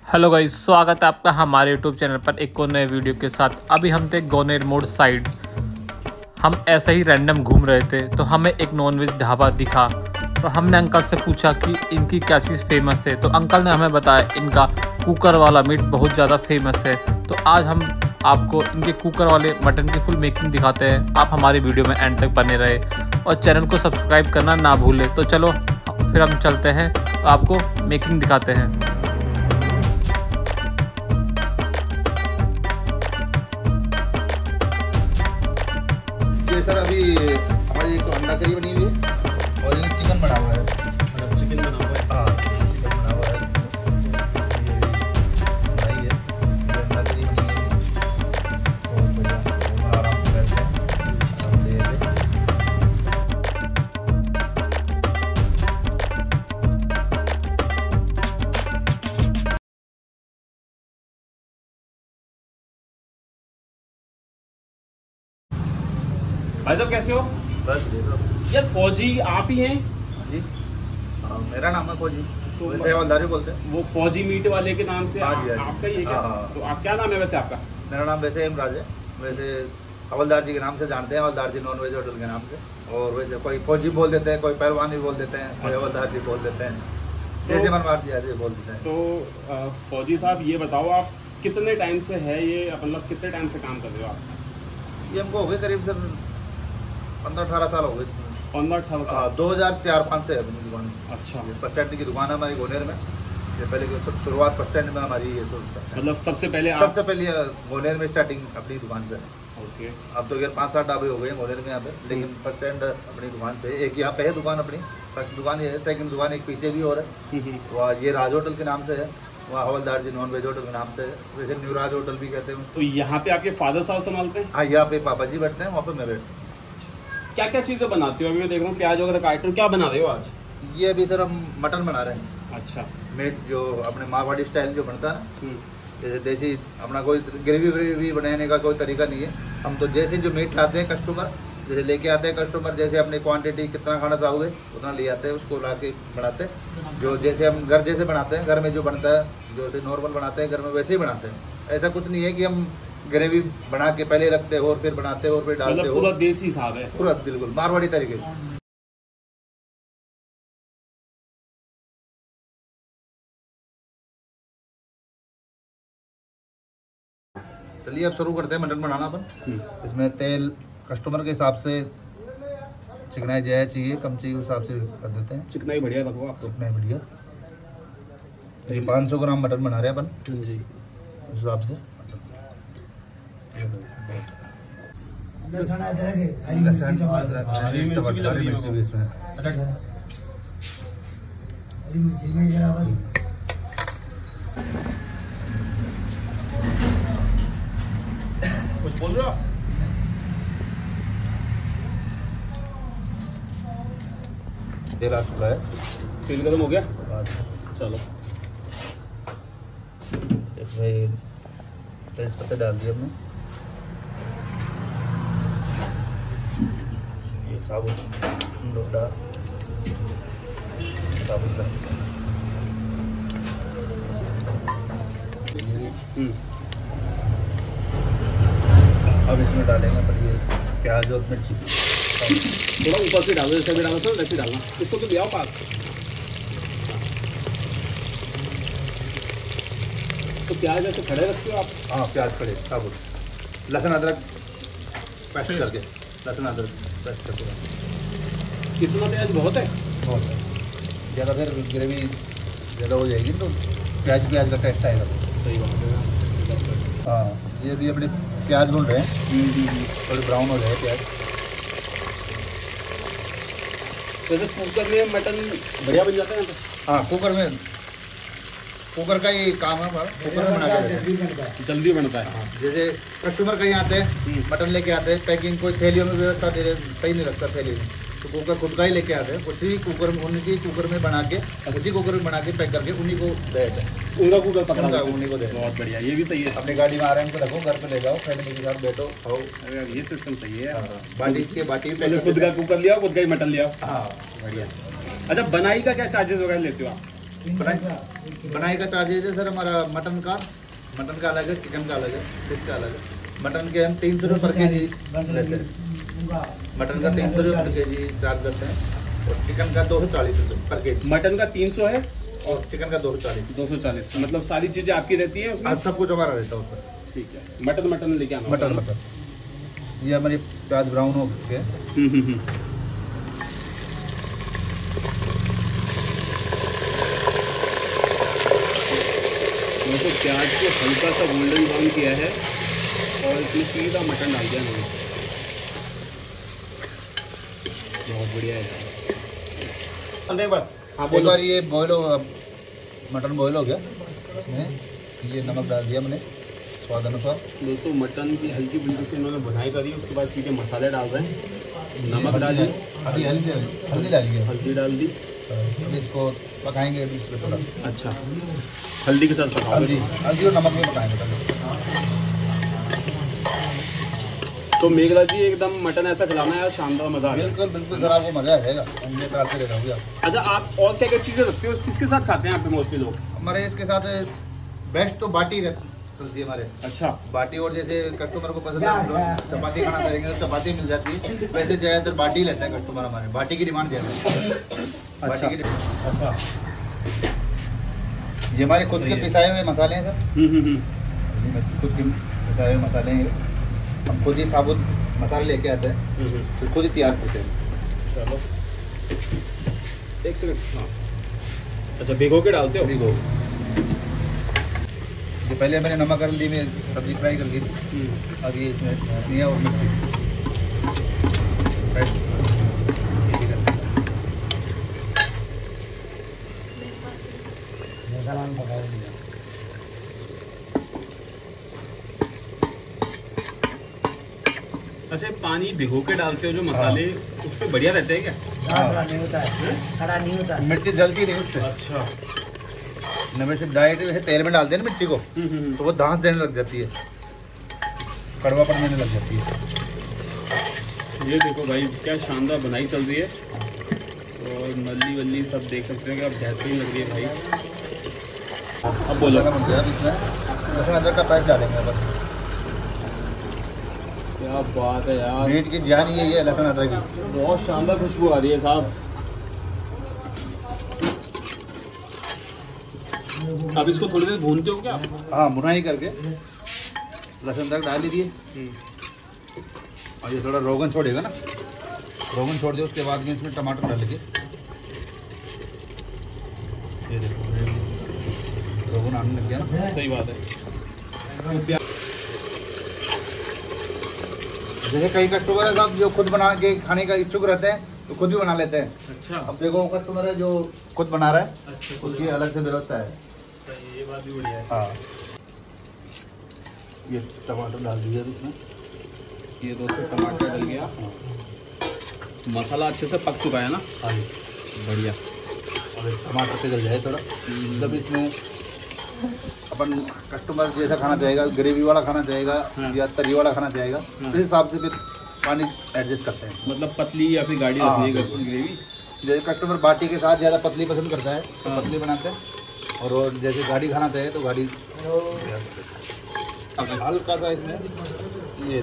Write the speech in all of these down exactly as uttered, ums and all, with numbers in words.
Hello guys, स्वागत है आपका हमारे यूट्यूब चैनल पर एक और नए वीडियो के साथ। अभी हम थे गोनेर मोड़ साइड। हम ऐसे ही रैंडम घूम रहे थे तो हमें एक नॉनवेज ढाबा दिखा। तो हमने अंकल से पूछा कि इनकी क्या चीज़ फेमस है। तो अंकल ने हमें बताया इनका कुकर वाला मीट बहुत ज़्यादा फेमस है। तो आज हम आपको इनके कुकर वाले मटन की फुल मेकिंग दिखाते हैं। आप हमारी वीडियो में एंड तक बने रहे और चैनल को सब्सक्राइब करना ना भूलें। तो चलो फिर हम चलते हैं, आपको मेकिंग दिखाते हैं। सर अभी हमारी एक अंडा करी बनी हुई है और ये चिकन बना हुआ है। मतलब चिकन बना हुआ है। हाँ, चिकन बना हुआ है। ये भी बनाई है, ये अंडा करी बनी है। और बढ़िया, आराम से बैठते हैं, आराम से ये भाई साहब कैसे हो? बस देखो यार फौजी आप ही हैं जी। हाँ, मेरा नाम है फौजी, तो वैसे हवलदारी बोलते हैं। वो फौजी मीट वाले के नाम से हाँ आ, जी, हाँ जी। आपका ही है क्या? हाँ, हाँ। तो आप क्या नाम है वैसे आपका? मेरा नाम वैसे हेमराज है। वैसे हवलदार जी के नाम से जानते हैं, हवलदार जी नॉन वेज होटल के नाम से। और वैसे कोई फौजी बोल देते हैं, कोई पहलवान भी बोल देते हैं, कोई हवलदार जी बोल देते हैं, जैसे मनवार जी ऐसे बोल देते हैं। तो आ, फौजी साहब ये बताओ, आप कितने टाइम से है ये, मतलब कितने टाइम से काम कर रहे हो आप? ये हमको हो गए करीब सर पंद्रह अठारह साल हो गए। पंद्रह अठारह हाँ, साल दो हजार चार पाँच से है अपनी दुकान। अच्छा, ये बस स्टैंड की दुकान है हमारी गोनेर में। ये पहले की शुरू- शुरुआत बस स्टैंड में हमारी ये शुरू- मतलब सबसे पहले आप सबसे पहले गोनेर में स्टार्टिंग अपनी दुकान से। ओके। अब तो यार पाँच सात ढाबे हो गए हैं गोनेर में यहाँ पे, लेकिन बस स्टैंड अपनी दुकान से। एक यहाँ पे है दुकान अपनी, फर्स्ट दुकान ये है। सेकंड दुकान एक पीछे भी और है, हम्म, वहाँ ये राज होटल के नाम से है। वहाँ हवलदार जी नॉन वेज होटल के नाम से है। वैसे न्यू राज होटल भी कहते हैं। तो यहाँ पे आपके फादर साहब संभालते हैं? हाँ, यहाँ पे पापा जी बैठते हैं, वहाँ पे मैं बैठता हूँ। क्या क्या चीजें बनाते हो? अभी मैं देख रहा हूँ प्याज वगैरह काट रहे हो, क्या बना रहे हो आज? ये अभी सर हम मटन बना रहे हैं। अच्छा। मीट जो अपने मारवाड़ी स्टाइल जो बनता है ना, हम्म, जैसे देसी अपना कोई ग्रेवी व्रेवी बनाने का कोई तरीका नहीं है। हम तो जैसे जो मीट लाते हैं कस्टमर, जैसे लेके आते हैं कस्टमर, जैसे अपनी क्वांटिटी कितना खाना चाहोगे उतना ले आते हैं, उसको ला के बनाते हैं। जो जैसे हम घर जैसे बनाते हैं, घर में जो बनता है, जो नॉर्मल बनाते हैं घर में, वैसे ही बनाते हैं। ऐसा कुछ नहीं है कि हम ग्रेवी बना के पहले रखते हो और फिर बनाते हो और फिर डालते मतलब हो। पूरा देसी हिसाब है? पूरा बिल्कुल मारवाड़ी तरीके से। चलिए अब शुरू करते हैं मटन बनाना अपन। इसमें तेल कस्टमर के हिसाब से चिकनाई ज्यादा चाहिए, कम चाहिए, उस हिसाब से कर देते हैं। चिकनाई बढ़िया रखो आप। चिकनाई बढ़िया। ये पाँच सौ ग्राम मटन बना रहे हैं अपन जी। उस हिसाब से। लहसुन अदरक है, हरी लहसुन मिर्ची टमाटर, अदरक हरी मिर्ची भी लग हरी रही है मिर्ची भी इसमें। हरी मिर्ची में जरा बस कुछ बोल रहे हो आप? तेल आ चुका है। तेल गर्म हो गया, चलो। इसमें तेज पत्ते डाल दिए हमने। ये साबुत डोडा, साबुत नमक। हम्म, अब इसमें डालेंगे अपन ये प्याज और मिर्ची। थोड़ा ऊपर से डालो, जैसे भी डालो सर वैसे डालना। इसको तो ले आओ पास। तो प्याज ऐसे खड़े रखते हो आप? हाँ, प्याज खड़े साबुत। लहसुन अदरक पेस्ट करके, लहसुन अदरक पेस्ट करके। कितना प्याज बहुत है? बहुत है। ज़्यादा फिर ग्रेवी ज़्यादा हो जाएगी तो प्याज प्याज का टेस्ट आएगा। सही बात है। हाँ, ये भी अपने प्याज भून रहे हैं, थोड़ी ब्राउन हो जाए प्याज। जैसे कुकर में मटन बढ़िया बन जाता है ना? हाँ, कुकर में, कुकर का ही काम है हमारा, कुकर में बना के देते हैं। जल्दी बनता है। जल्दी बनता है। हाँ, जैसे कस्टमर कहीं आते हैं, मटन लेके आते हैं, पैकिंग कोई थैलियों में व्यवस्था दे रहे, सही नहीं लगता थैली में, तो कुकर खुद का ही लेके आते हैं। उसी कुकर में, उनकी कुकर में बना के, उसी कुकर में बना के पैक करके उन्हीं को दे देते हैं। उनका कुकर पकड़ा उनका देते हैं। उन्हीं को दे देते हैं। बहुत बढ़िया, ये भी सही है। अपनी गाड़ी में आ रहे हैं, उनको रखो, घर पे ले जाओ, फैमिली के साथ बैठो, खाओ। अरे यार, ये सिस्टम सही है। हाँ, बाटी के बाटी पैक मतलब कर खुद का देते हैं। कुकर लिया, खुद का ही मटन लिया। हाँ, बढ़िया। अच्छा, बनाई का क्या चार्जेस वगैरह लेते हो आप? बनाई बनाई का चार्जेज है सर हमारा मटन का मटन का अलग है, चिकन का अलग है, फिश का अलग है। मटन के हम तीन सौ रुपये पर के जी लेते हैं। मटन का तीन सौ रुपये पर के जी चार्ज करते हैं और चिकन का दो सौ चालीस रुपये पर के जी। मटन का तीन सौ है और चिकन का दो सौ चालीस दो सौ चालीस मतलब सारी चीजें आपकी रहती है उसमें? आज सब कुछ हमारा रहता है उसमें। ठीक है। मटन मटन लेके आना। मटन मटन ये हमारी प्याज ब्राउन हो गए। हम्म हम्म हम्म। तो प्याज को हल्का सा गोल्डन ब्राउन किया है और इसमें सीधा मटन डाल दिया मैंने। बहुत बढ़िया है। एक बार हाँ एक बार ये बॉयल हो मटन बॉयल हो गया, इसमें ये नमक डाल दिया मैंने स्वाद अनुसार। दोस्तों मटन की हल्की फुल्की से इन्होंने बुनाई करी, उसके बाद सीधे मसाले डाल रहे हैं। नमक डाल दी, अभी हल्दी हल्दी डाली है, हल्दी डाल दी। अभी इसको पकाएंगे अभी इसमें थोड़ा। अच्छा हल्दी के साथ पकाओ? हल्दी हल्दी और नमक में पकाएंगे पहले। तो मेघला जी एकदम मटन ऐसा खिलाना है शानदार, मजा आ गया। बिल्कुल बिल्कुल सर, आपको मजा आएगा। हम ये करते रह जाऊंगे आप। अच्छा आप और क्या क्या चीजें रखते हो, किसके साथ खाते हैं आप मोस्टली लोग? हमारे इसके साथ बेस्ट तो बाटी रहती चलती है हमारे। अच्छा बाटी, और जैसे कस्टमर को पसंद है चपाती खाना चाहेंगे तो चपाती मिल जाती है। वैसे ज्यादातर बाटी लेते हैं कस्टमर हमारे, बाटी की डिमांड ज्यादा है। अच्छा बाटी की डिमांड। अच्छा ये हमारे खुद के पिसाए हुए मसाले हैं सर। हम्म हम्म हम्म। ये खुद के पिसाए हुए मसाले हैं, हम खुद ही साबुत मसाले लेके आते हैं, हम्म, फिर खुद ही तैयार करते हैं। चलो एक सेकंड। हाँ अच्छा भिगो के डालते हो? भिगो ये पहले मैंने नमक हल्दी में सब्जी फ्राई कर ली थी। हम्म। अब ये इसमें धनिया और मिर्ची फ्राई ये भी करते हैं। अच्छा पानी भिगो के डालते हो जो मसाले, उससे बढ़िया रहते हैं क्या? खड़ा नहीं होता है, खड़ा नहीं होता है। मिर्ची जलती नहीं उससे। अच्छा न वैसे डायरेक्ट वैसे तेल में डालते हैं ना मिर्ची को, हम्म हम्म तो वो दांत देने लग जाती है, कड़वापन देने लग जाती है। ये देखो भाई क्या शानदार बनाई चल रही है और नली वल्ली सब देख सकते हैं कि अब बेहतरीन लग रही है भाई। अब बोलो। मसाला बन गया, अब इसमें लहसुन अदरक का पेस्ट डालेंगे। बस क्या बात है यार, मीट की जान यही है लहसुन अदरक की। बहुत शानदार खुशबू आ रही है साहब। अब इसको थोड़ी देर भूनते हो क्या आप? हाँ भुनाई करके लहसुन अदरक डाल दीजिए और ये थोड़ा रोगन छोड़ेगा ना, रोगन छोड़ दिए उसके बाद में इसमें टमाटर डाल लीजिए। ये देखो रोगन आने लग गया ना। सही बात है। जैसे कई कस्टमर है साहब जो खुद बना के खाने का इच्छुक रहते हैं तो खुद भी बना लेते हैं। अच्छा अब देखो कस्टमर है जो खुद बना रहा है, अच्छा उसकी अलग से व्यवस्था है। सही, ये बात भी बढ़िया है। हाँ ये टमाटर डाल दीजिए अब इसमें। ये दोस्तों टमाटर डल गया, मसाला अच्छे से पक चुका है ना? हाँ जी बढ़िया। और टमाटर पिघल जाए थोड़ा, मतलब इसमें अपन कस्टमर जैसा खाना चाहेगा, ग्रेवी वाला खाना चाहेगा हाँ। या तरी वाला खाना चाहेगा, हाँ। इस हिसाब से फिर पानी एडजस्ट करते हैं। मतलब पतली या फिर गाढ़ी हाँ, रखनी है बिल्कुल। ग्रेवी? जैसे कस्टमर बाटी के साथ ज़्यादा पतली पसंद करता है तो हाँ। पतली बनाते हैं, और वो जैसे गाढ़ी खाना चाहिए तो गाढ़ी। हल्का सा इसमें ये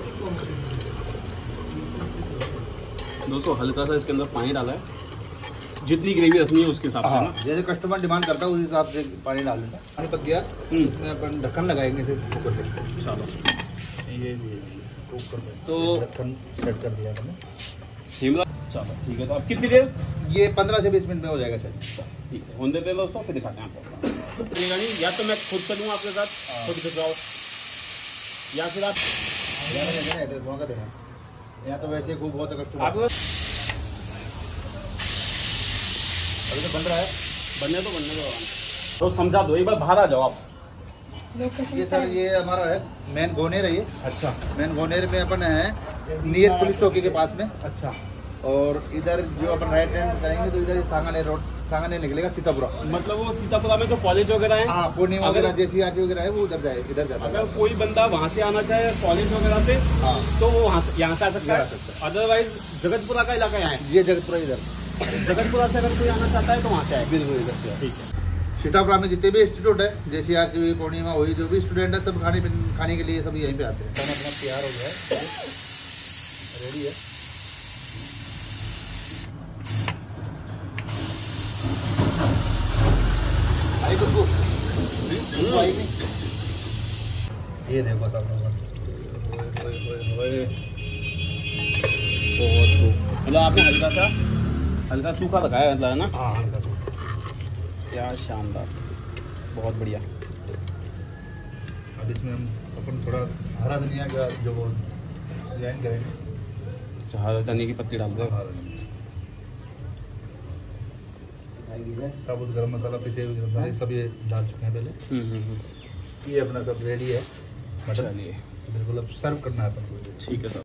दोस्तों हल्का सा इसके अंदर पानी डाला है, जितनी ग्रेवी रखनी है उसके हिसाब से हाँ, ना? जैसे कस्टमर डिमांड करता है उस हिसाब से पानी डाल देता है। पानी पक गया हम्म। इसमें अपन ढक्कन लगाएंगे इसे कुकर पे। चलो ये कुकर पे तो ढक्कन सेट कर दिया मैंने। हिमला चलो ठीक है। तो अब कितनी देर? ये पंद्रह से बीस मिनट में हो जाएगा सर। ठीक है, होने देते हैं दोस्तों, फिर दिखाते हैं आपको। नहीं, या तो मैं खुद चलूँ आपके साथ, खुद खिंचवाओ, या फिर आप एड्रेस वहाँ का देना, यहाँ तो वैसे खूब बहुत कस्टमर आपके अभी तो बन रहा है। बनने तो बनने दो, तो समझा दो, एक बार बाहर आ जाओ आप। ये सर ये हमारा है मेन गोनेर है ये। अच्छा मेन गोनेर में अपन है नियर पुलिस चौकी के पास में। अच्छा, और इधर जो अपन राइट हैंड करेंगे तो इधर सांगाने रोड सांगाने निकलेगा सीतापुरा। मतलब वो सीतापुरा में जो कॉलेज वगैरह है, हाँ पूर्णिमा अगर- वगैरह जैसी आरटी वगैरह है वो उधर जाए इधर जाता है। अगर कोई बंदा वहाँ से आना चाहे कॉलेज वगैरह से, हाँ तो वो वहाँ से यहाँ से आ सकता यहाँ आ है। अदरवाइज जगतपुरा का इलाका यहाँ है, ये जगतपुरा इधर जगतपुरा से अगर कोई आना चाहता है तो वहाँ से आए। बिल्कुल इधर से। ठीक है। सीतापुरा में जितने भी इंस्टीट्यूट है, जैसे आज की पूर्णिमा हुई, जो भी स्टूडेंट है सब खाने खाने के लिए सब यहीं पे आते हैं। खाना अपना तैयार हो गया है, रेडी है। आई कुछ आई नहीं, ये देखो सब लोग मतलब आपने हल्का सा हल्का सूखा लगाया मतलब है ना? हाँ हल्का सूखा। क्या शानदार, बहुत बढ़िया। अब इसमें हम अपन थोड़ा हरा धनिया का जो वो डिजाइन करेंगे, अच्छा हरा धनिया की पत्ती डाल दो। हरा धनिया, साबुत गरम मसाला, पिसे हुए गरम मसाले सब ये डाल चुके हैं पहले। हम्म हम्म ये अपना सब रेडी है, चलिए बिल्कुल अब सर्व करना है अपन को। ठीक है सर।